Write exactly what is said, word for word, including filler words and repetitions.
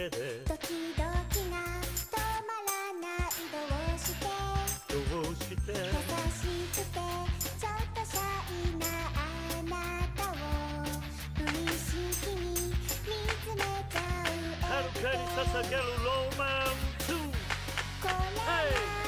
けでドキドキが止まらないどうしてどうして優しくてちょっとシャイなあなたを無意識に見つめちゃう遥かに捧げるロマンスこれは